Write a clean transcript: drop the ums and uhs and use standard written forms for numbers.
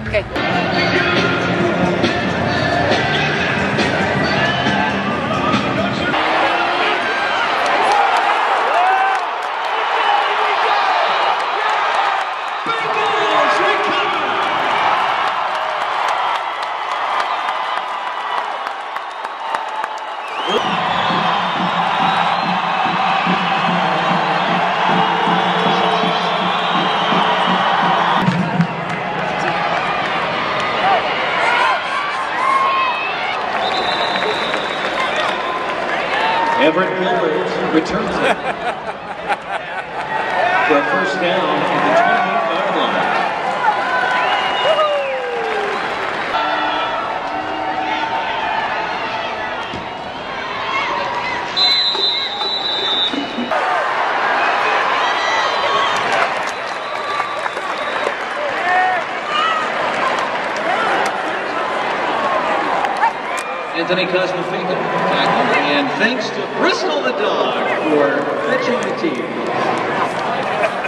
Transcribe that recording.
Okay. Everett Gilbert returns it for a first down at the 28-yard line. Anthony Cosmofico tackle, and thanks to Bristol the dog for fetching the team.